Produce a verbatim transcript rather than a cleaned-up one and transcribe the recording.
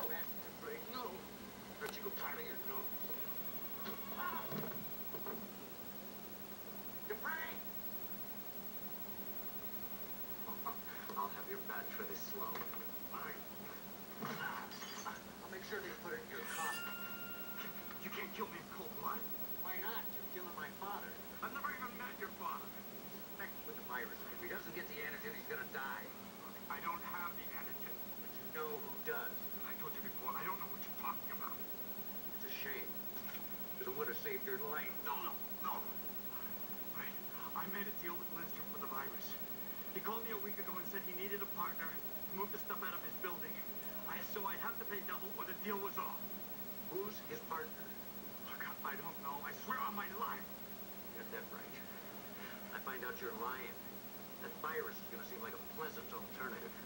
That's right. No. Let you go tight on your nose. Ah! Debray! I'll have your badge for this, Sloan. Fine. I'll make sure they put it in your coffin. You can't kill me in cold blood. Why not? You're killing my father. I've never even met your father. Infected with the virus. If he doesn't get the antigen, he's gonna die. I don't have the antigen. But you know who does. I told you before, I don't know what you're talking about. It's a shame. Because it would have saved your life. No, no, no. Wait, I made a deal with Lindstrom for the virus. He called me a week ago and said he needed a partner to move the stuff out of his building. I, so I'd have to pay double or the deal was off. Who's his partner? Look, I don't know. I swear on my life. Get that right. I find out you're lying. That virus is going to seem like a pleasant alternative.